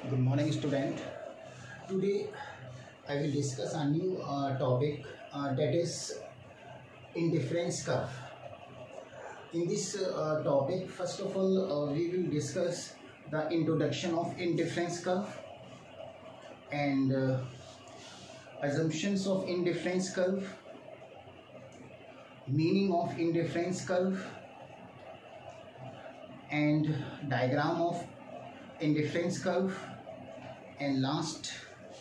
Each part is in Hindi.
Good morning, student. Today I will discuss a new topic that is indifference curve. In this topic, first of all, we will discuss the introduction of indifference curve and assumptions of indifference curve, meaning of indifference curve, and diagram of indifference curve, and last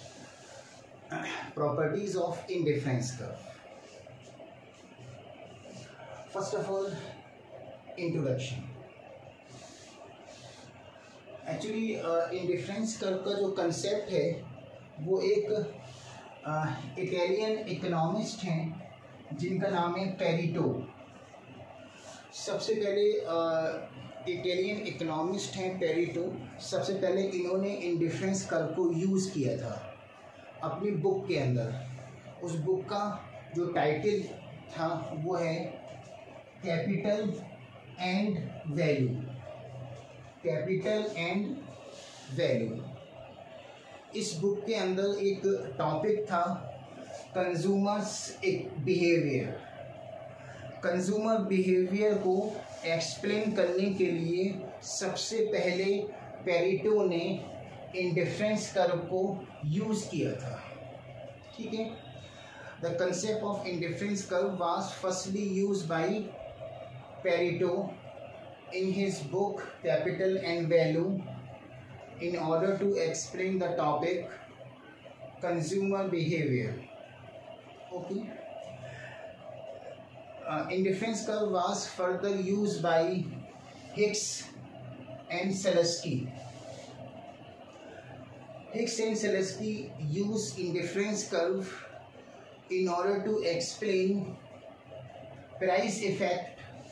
properties of indifference curve. First of all, introduction. Actually indifference curve का जो कंसेप्ट है वो एक इटालियन इकोनॉमिस्ट हैं जिनका नाम है पेरेटो। सबसे पहले इटालियन इकोनॉमिस्ट हैं पेरेटो। सबसे पहले इन्होंने इंडिफरेंस कर्व को यूज़ किया था अपनी बुक के अंदर। उस बुक का जो टाइटल था वो है capital and value. Capital and value. इस बुक के अंदर एक टॉपिक था कंज्यूमर्स बिहेवियर। कंज्यूमर बिहेवियर को एक्सप्लेन करने के लिए सबसे पहले पेरेटो ने इंडिफरेंस कर्व को यूज़ किया था। ठीक है। The concept of indifference curve was firstly used by Pareto in his book Capital and Value in order to explain the topic consumer behavior. Okay. Indifference curve was further used by Hicks and Selesky. Hicks and Selesky used indifference curve in order to explain price effect,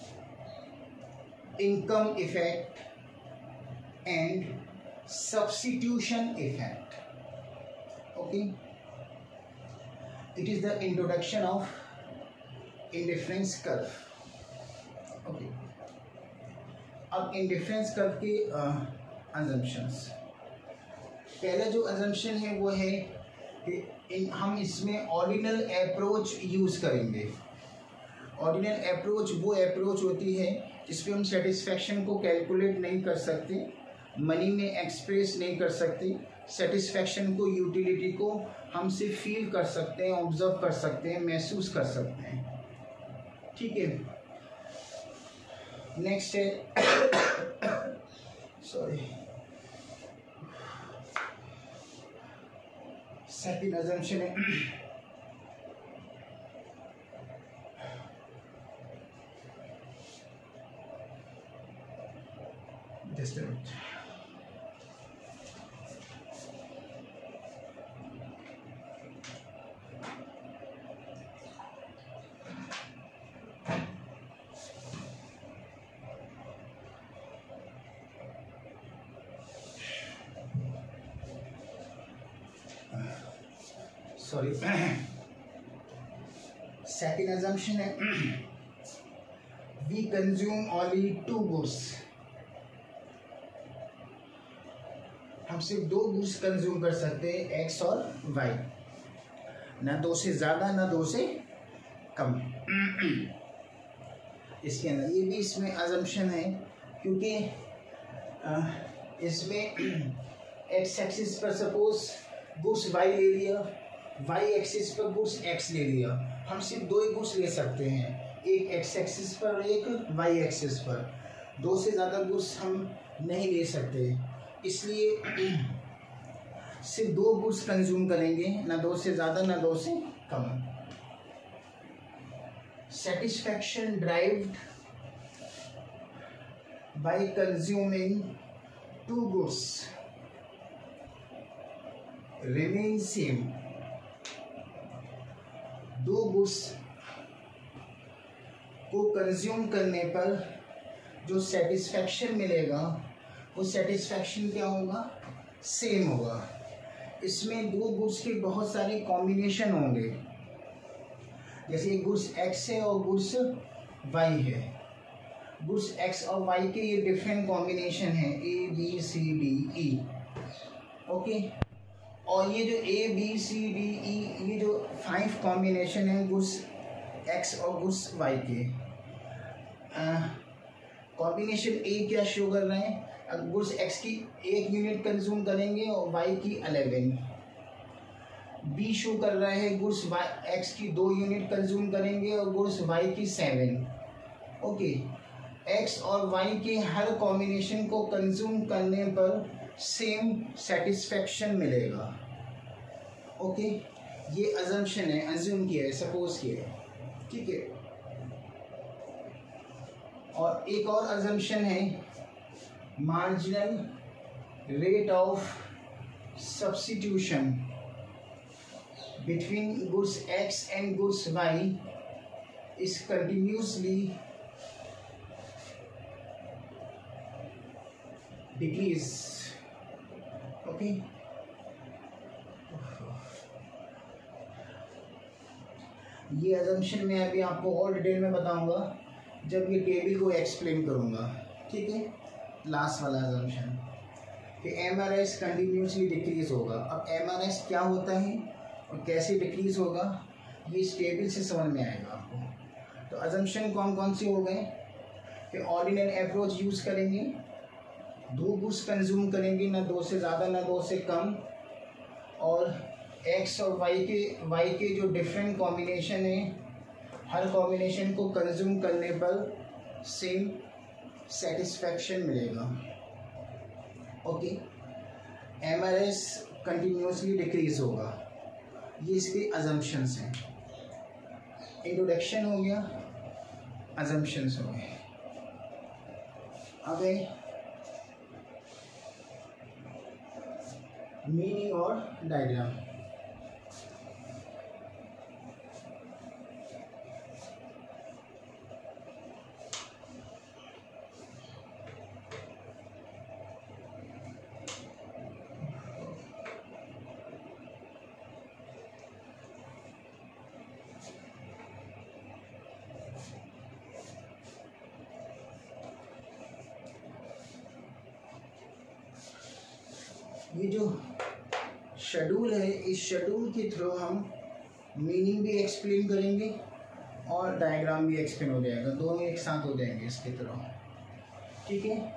income effect and substitution effect. Okay, it is the introduction of indifference curve. Okay, अब indifference curve के assumptions। पहला जो assumption है वो है कि हम इसमें ऑर्डिनल अप्रोच यूज़ करेंगे। ऑर्डिनल अप्रोच वो अप्रोच होती है जिसमें हम सेटिस्फैक्शन को कैलकुलेट नहीं कर सकते, मनी में एक्सप्रेस नहीं कर सकते, सेटिस्फैक्शन को, यूटिलिटी को हम सिर्फ फील कर सकते हैं, ऑब्जर्व कर सकते हैं, महसूस कर सकते हैं। ठीक है। नेक्स्ट है सॉरी सेकंड अजम्पशन है just a minute. Sorry. Second assumption है we consume only two goods. हम सिर्फ दो गुड्स कंज्यूम कर सकते हैं, एक्स और वाई, ना दो से ज़्यादा ना दो से कम। इसके अंदर ये भी इसमें अजम्पशन है क्योंकि इसमें एक्स एक्सिस पर सपोज गुड्स वाई ले लिया, वाई एक्सिस पर गुड्स एक्स ले लिया, हम सिर्फ दो ही गुड्स ले सकते हैं, एक एक्स एक्सिस पर और एक वाई एक्सिस पर। दो से ज़्यादा गुड्स हम नहीं ले सकते, इसलिए सिर्फ दो गुड्स कंज्यूम करेंगे, ना दो से ज़्यादा ना दो से कम। Satisfaction derived by consuming two goods remain same. दो गुड्स को कंज्यूम करने पर जो सेटिस्फैक्शन मिलेगा वो सेटिस्फैक्शन क्या होगा, सेम होगा। इसमें दो गुड्स के बहुत सारे कॉम्बिनेशन होंगे, जैसे एक गुड्स एक्स है और गुड्स वाई है। गुड्स एक्स और वाई के ये डिफरेंट कॉम्बिनेशन है, A B C D E. Okay. और ये जो ए बी सी डी ई, ये जो 5 कॉम्बिनेशन है गुड्स एक्स और गुड्स वाई के, कॉम्बिनेशन ए क्या शो कर रहे हैं, गुड्स एक्स की 1 यूनिट कंज्यूम करेंगे और वाई की 11। बी शो कर रहा है गुड्स वाई एक्स की 2 यूनिट कंज्यूम करेंगे और गुड्स वाई की 7। ओके, एक्स और वाई के हर कॉम्बिनेशन को कंज्यूम करने पर सेम सेटिस्फेक्शन मिलेगा। ओके, ये अजम्पशन है, अज्यूम किया है, सपोज किया है, ठीक है। और एक और अजम्पशन है, marginal rate of substitution between goods X and goods Y is continuously decrease. Okay. ये assumption मैं अभी आपको और डिटेल में बताऊंगा जब ये टेबल को एक्सप्लेन करूंगा, ठीक है। लास्ट वाला assumption कि MRS कंटिन्यूसली डिक्रीज होगा। अब MRS क्या होता है और कैसे डिक्रीज होगा ये इस टेबल से समझ में आएगा आपको। तो अजम्पशन कौन कौन से हो गए कि ऑर्डिनल अप्रोच यूज़ करेंगे, 2 गुड्स कंज्यूम करेंगे, ना 2 से ज़्यादा ना 2 से कम, और एक्स और वाई के जो डिफरेंट कॉम्बिनेशन है हर कॉम्बिनेशन को कंज्यूम करने पर सेम सेटिस्फैक्शन मिलेगा। ओके, MRS कंटिन्यूसली डिक्रीज होगा। ये इसके अजम्पशंस हैं। इंट्रोडक्शन हो गया, अजम्पशंस हो गए। अब मीनिंग और डायग्राम। ये जो शेड्यूल है, इस शेड्यूल के थ्रू हम मीनिंग भी एक्सप्लेन करेंगे और डायग्राम भी एक्सप्लेन हो जाएगा, दोनों एक साथ हो जाएंगे इसके थ्रू, ठीक है।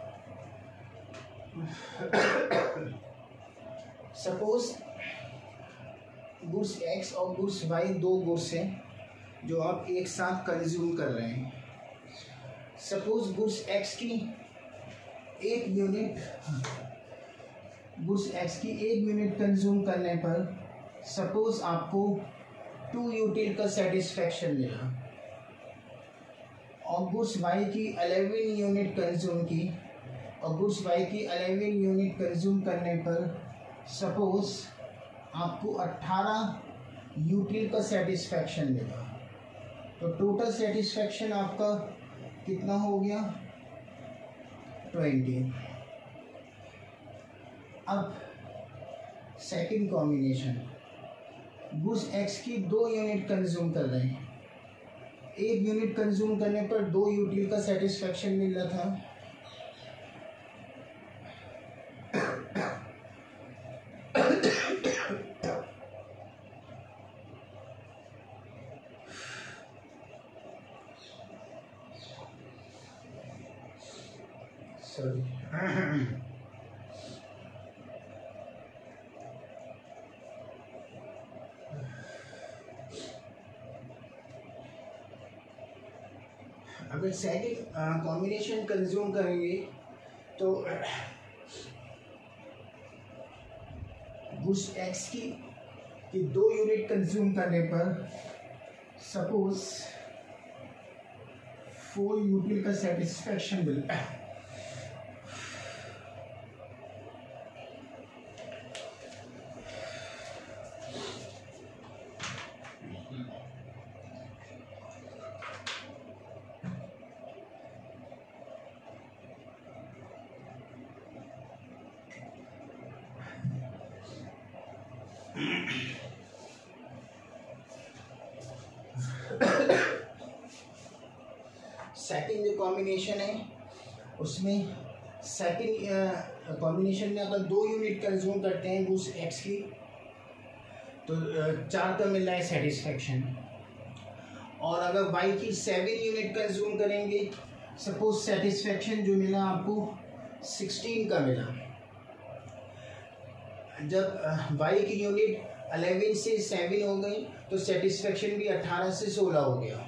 सपोज गुड्स एक्स और गुड्स वाई 2 गुड्स हैं जो आप एक साथ कंज्यूम कर रहे हैं। सपोज गुड्स एक्स की 1 यूनिट गुड्स एक्स की 1 यूनिट कंज्यूम करने पर सपोज आपको 2 यूनिट का सेटिस्फैक्शन मिला, और गुड्स वाई की 11 यूनिट कंज्यूम की, और गुड्स वाई की 11 यूनिट कंज्यूम करने पर सपोज आपको 18 यूनिट का सेटिस्फैक्शन मिला। तो टोटल सेटिस्फैक्शन आपका कितना हो गया, 20। अब सेकंड कॉम्बिनेशन, गुड्स एक्स की 2 यूनिट कंज्यूम कर रहे हैं, 1 यूनिट कंज्यूम करने पर 2 यूनिट का सेटिस्फैक्शन मिल रहा था। सॉरी अगर सेकंड कॉम्बिनेशन कंज्यूम करेंगे तो गुड्स एक्स की 2 यूनिट कंज्यूम करने पर सपोज 4 यूनिट का सेटिस्फैक्शन मिलता है। सेकंड जो कॉम्बिनेशन है उसमें सेकंड कॉम्बिनेशन में अगर 2 यूनिट कंज्यूम करते हैं गुड्स एक्स की तो 4 का मिल रहा है सेटिस्फेक्शन, और अगर वाई की 7 यूनिट कंज्यूम करेंगे, सपोज सेटिस्फेक्शन जो मिला आपको 16 का मिला। जब वाई की यूनिट 11 से 7 हो गई तो सेटिस्फेक्शन भी 18 से 16 हो गया,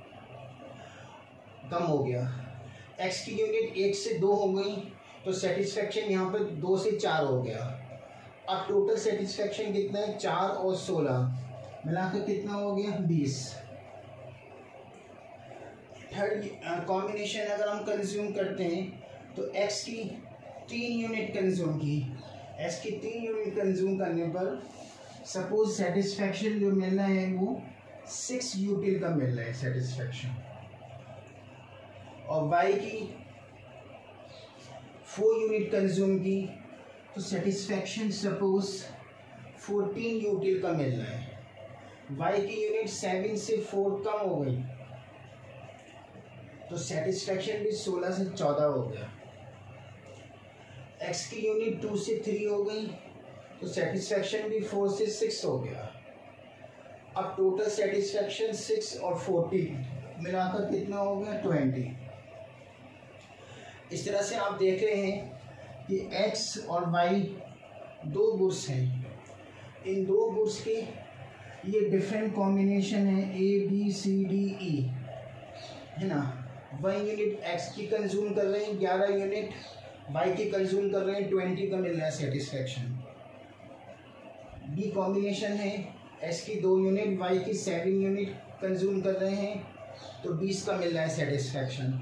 कम हो गया। एक्स की यूनिट 1 से 2 हो गई तो सेटिस्फेक्शन यहाँ पर 2 से 4 हो गया। अब टोटल सेटिस्फेक्शन कितना है, 4 और 16 मिलाकर कितना हो गया, 20। थर्ड कॉम्बिनेशन अगर हम कंज्यूम करते हैं तो एक्स की 3 यूनिट कंज्यूम की, एक्स की 3 यूनिट कंज्यूम करने पर सपोज सेटिस्फेक्शन जो मिल रहा है वो 6 यूटिल का मिल रहा है सेटिस्फेक्शन, और वाई की 4 यूनिट कंज्यूम की तो सेटिस्फेक्शन सपोज 14 यूटिल का मिल रहा है। वाई की यूनिट 7 से 4 कम हो गई तो सेटिस्फेक्शन भी 16 से 14 हो गया। एक्स की यूनिट 2 से 3 हो गई तो सेटिस्फेक्शन भी 4 से 6 हो गया। अब टोटल सेटिस्फेक्शन 6 और 14 मिलाकर कितना हो गया, 20। इस तरह से आप देख रहे हैं कि x और y 2 गुड्स हैं, इन 2 गुड्स के ये डिफरेंट कॉम्बिनेशन है ABCDE, है ना। 1 यूनिट x की कंज्यूम कर रहे हैं, 11 यूनिट y की कंज्यूम कर रहे हैं, 20 का मिल रहा है सेटिस्फेक्शन। B कॉम्बिनेशन है, x की 2 यूनिट y की 7 यूनिट कंज्यूम कर रहे हैं तो 20 का मिल रहा है सेटिस्फेक्शन।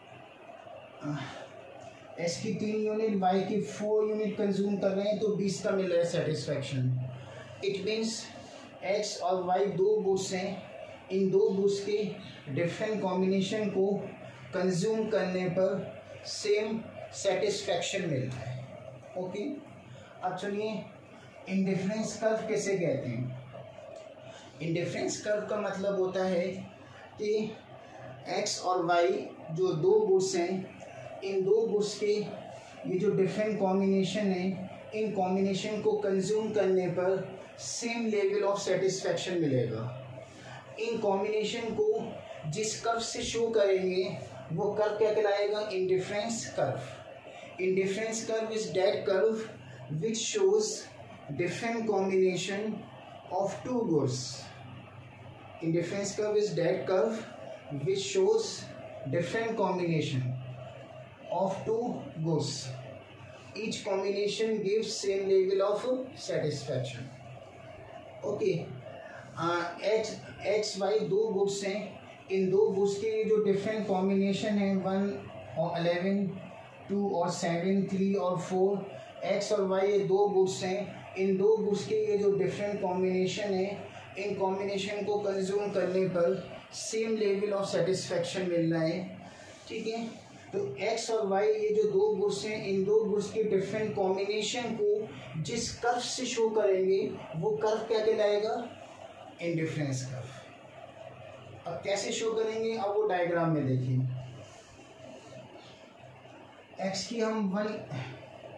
एक्स की 3 यूनिट वाई की 4 यूनिट कंज्यूम कर रहे हैं तो 20 का मिल रहा है सेटिस्फेक्शन। इट मीन्स एक्स और वाई 2 गुड्स हैं, इन 2 गुड्स के डिफरेंट कॉम्बिनेशन को कंज्यूम करने पर सेम सेटिस्फेक्शन मिल रहा है। ओके, अब चलिए इंडिफरेंस कर्व कैसे कहते हैं। इंडिफरेंस कर्व का मतलब होता है कि एक्स और वाई जो 2 गुड्स हैं, इन 2 गुड्स के ये जो डिफरेंट कॉम्बिनेशन है, इन कॉम्बिनेशन को कंज्यूम करने पर सेम लेवल ऑफ सेटिस्फेक्शन मिलेगा। इन कॉम्बिनेशन को जिस कर्व से शो करेंगे वो कर्व क्या कहलाएगा, indifference curve. Indifference curve is that curve which shows different combination of 2 goods. Indifference curve is that curve which shows different combination of 2 goods. Each combination gives same level of satisfaction. Okay, x y 2 goods हैं, इन 2 goods के जो different combination है 1 और 11, 2 और 7, 3 और 4, x और y ये 2 goods हैं, इन 2 goods के ये जो different combination है, इन कॉम्बिनेशन को कंज्यूम करने पर सेम लेवल ऑफ सेटिस्फेक्शन मिल रहा है। ठीक है, तो x और y ये जो 2 गुड्स हैं, इन 2 गुड्स के डिफरेंट कॉम्बिनेशन को जिस कर्व से शो करेंगे वो कर्व क्या कहलाएगा, इंडिफरेंस कर्व। अब कैसे शो करेंगे, अब वो डायग्राम में देखिए। x की हम 1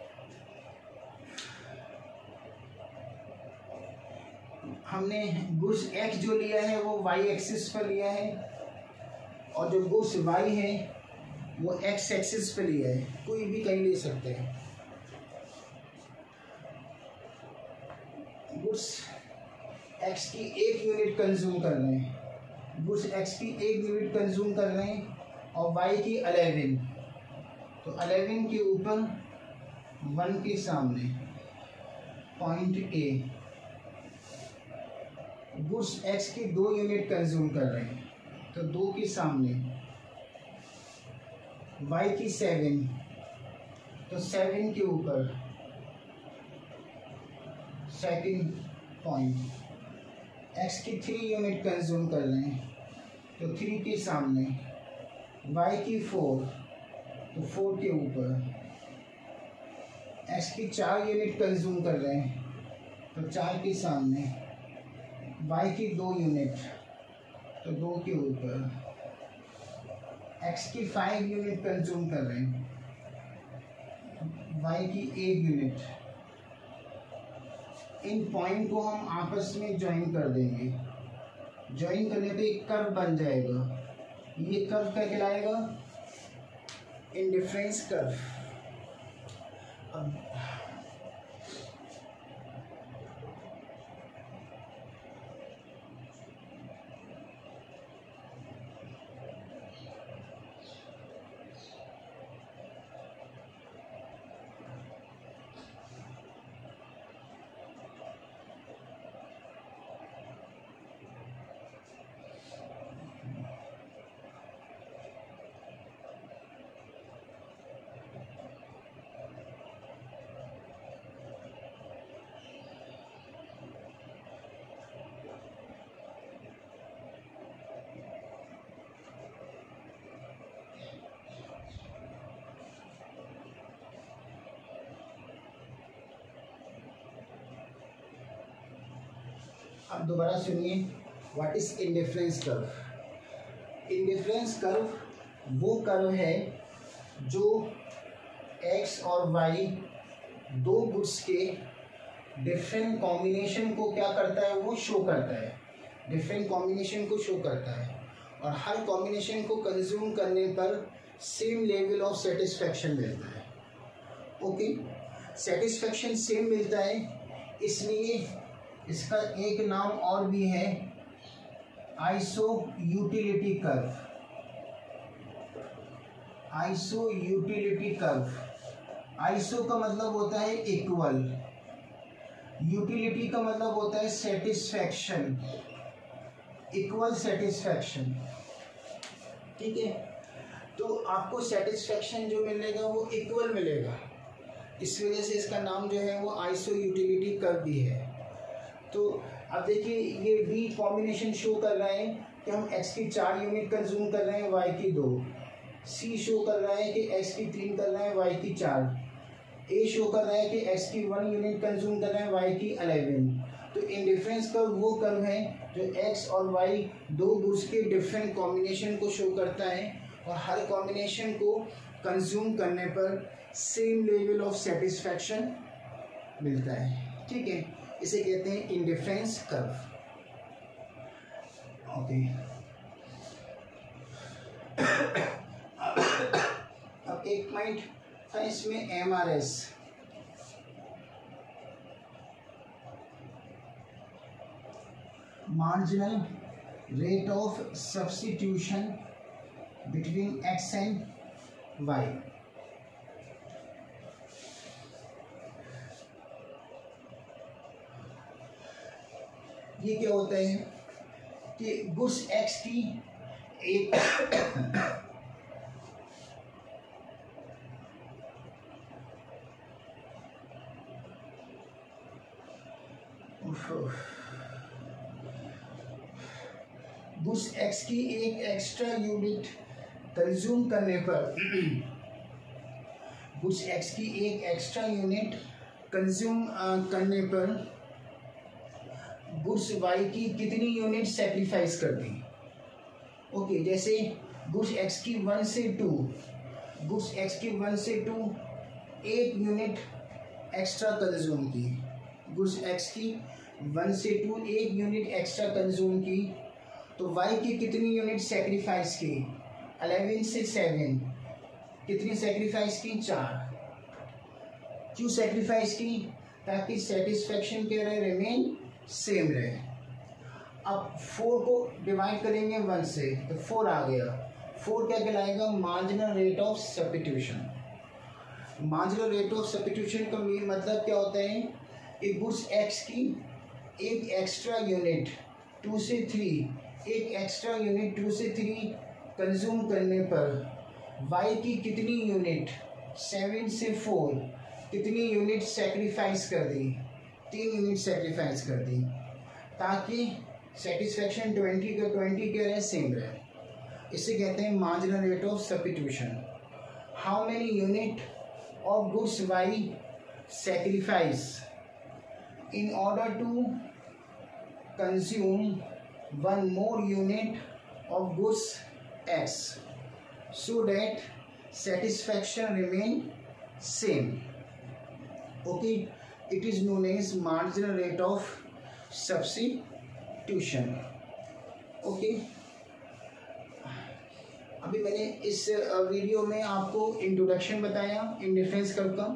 हमने गुड्स x जो लिया है वो y एक्सिस पर लिया है, और जो गुड्स y है वो x एक्सिस पर लिया है, कोई भी कहीं ले सकते हैं। गुड्स x की 1 यूनिट कंज्यूम कर रहे हैं, गुड्स x की 1 यूनिट कंज्यूम कर रहे हैं और y की 11, तो 11 के ऊपर 1 के सामने पॉइंट A। गुड्स x की 2 यूनिट कंज्यूम कर रहे हैं तो 2 के सामने y की 7, तो 7 के ऊपर सेकंड पॉइंट। x की 3 यूनिट कंज्यूम कर रहे हैं तो 3 के सामने y की 4, तो 4 के ऊपर। x की 4 यूनिट कंज्यूम कर रहे हैं तो 4 के सामने y की 2 यूनिट, तो 2 के ऊपर। x की 5 यूनिट कंज्यूम कर रहे हैं, वाई की 1 यूनिट, इन पॉइंट को हम आपस में ज्वाइन कर देंगे। ज्वाइन करने पे एक कर्व बन जाएगा। ये कर्व क्या कहलाएगा? Indifference curve. अब अब दोबारा सुनिए, what is indifference curve? Indifference curve वो कर्व है जो एक्स और वाई दो गुड्स के डिफरेंट कॉम्बिनेशन को क्या करता है? वो शो करता है, डिफरेंट कॉम्बिनेशन को शो करता है, और हर कॉम्बिनेशन को कंज्यूम करने पर सेम लेवल ऑफ सेटिस्फैक्शन मिलता है। ओके, सेटिस्फैक्शन सेम मिलता है, इसलिए इसका एक नाम और भी है, iso utility curve. Iso utility curve. Iso का मतलब होता है इक्वल, यूटिलिटी का मतलब होता है सेटिस्फैक्शन, इक्वल सेटिस्फैक्शन। ठीक है, तो आपको सेटिस्फैक्शन जो मिलेगा वो इक्वल मिलेगा, इस वजह से इसका नाम जो है वो आइसो यूटिलिटी कर्व भी है। तो अब देखिए, ये बी कॉम्बिनेशन शो कर रहा है कि हम x की 4 यूनिट कंज्यूम कर रहे हैं, y की 2। सी शो कर रहा है कि x की 3 कर रहे हैं, y की 4। ए शो कर रहा है कि x की 1 यूनिट कंज्यूम कर रहे हैं, y की 11। तो इंडिफरेंस कर्व वो कर्व है जो x और y दो गुड्स के डिफरेंट कॉम्बिनेशन को शो करता है, और हर कॉम्बिनेशन को कंज्यूम करने पर सेम लेवल ऑफ सेटिस्फैक्शन मिलता है। ठीक है, इसे कहते हैं इंडिफरेंस कर्व। ओके, अब एक पॉइंट था इसमें MRS। Marginal rate of substitution between x and y। ये क्या होता है कि गुड्स x की एक गुड्स x की एक एक्स्ट्रा यूनिट कंज्यूम करने पर गुड्स x की एक एक्स्ट्रा यूनिट कंज्यूम करने पर गुड्स y की कितनी यूनिट सेक्रीफाइस कर दी? ओके, जैसे गुड्स x की 1 से 2, गुड्स x की 1 से 2 1 यूनिट एक्स्ट्रा कंज्यूम की, गुड्स x की 1 से 2 1 यूनिट एक्स्ट्रा कंज्यूम की, तो y की कितनी यूनिट सेक्रीफाइस की? 11 से 7 कितनी सेक्रीफाइस की? 4। क्यों सेक्रीफाइस की? ताकि सेटिस्फैक्शन क्या रहे? रिमेन सेम रहे। अब 4 को डिवाइड करेंगे 1 से तो 4 आ गया। 4 क्या कहलाएगा? Marginal rate of substitution. Marginal rate of substitution का मेन मतलब क्या होता है? एक गुड्स x की एक एक्स्ट्रा यूनिट 2 से 3, एक एक्स्ट्रा यूनिट 2 से 3 कंज्यूम करने पर y की कितनी यूनिट 7 से 4 कितनी यूनिट सेक्रीफाइस कर दी? 3 यूनिट सेक्रीफाइस कर दी, ताकि सेटिस्फैक्शन 20 का 20 क्या रहे? सेम रहे। इसे कहते हैं marginal rate of substitution. How many unit of goods y sacrifice in order to consume one more unit of goods x so that satisfaction remain same। Okay, it is known as marginal rate of substitution. Okay, अभी मैंने इस वीडियो में आपको इंट्रोडक्शन बताया इंडिफरेंस कर्व का,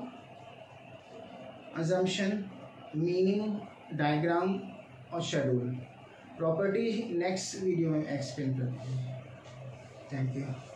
अजम्पशन, मीनिंग, डायग्राम और शेड्यूल। प्रॉपर्टी नेक्स्ट वीडियो में एक्सप्लेन करते हैं। Thank you.